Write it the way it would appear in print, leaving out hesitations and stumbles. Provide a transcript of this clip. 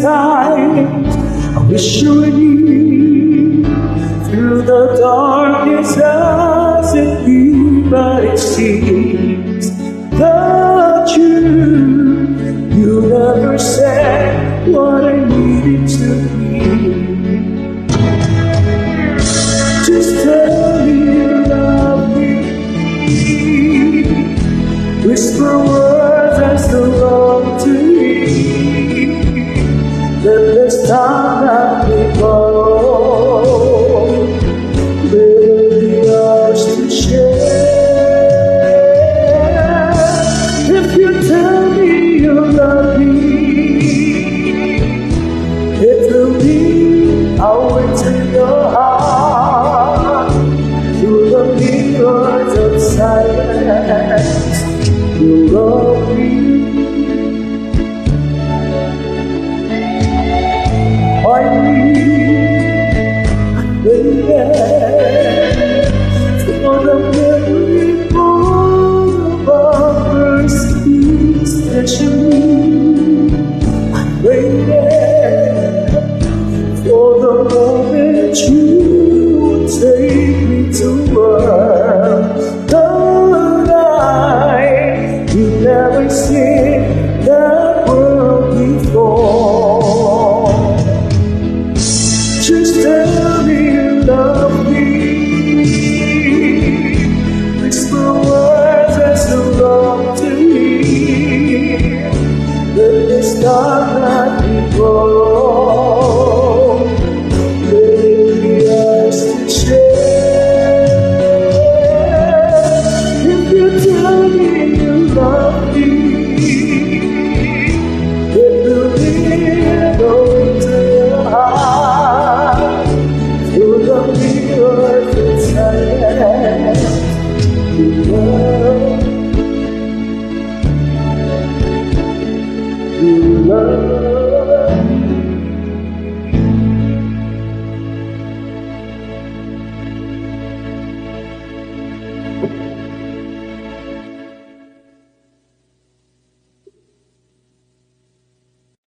times I wish you were near. Through the darkness doesn't leave, but it seems the truth. You never said what I needed to hear. Just tell me you love me. Whisper words I still long to hear. That this time that we borrow will be ours to share. If you tell me you love me, it will be I'll wait till your heart. Through the mirrors of silence, you love me. Why me, baby?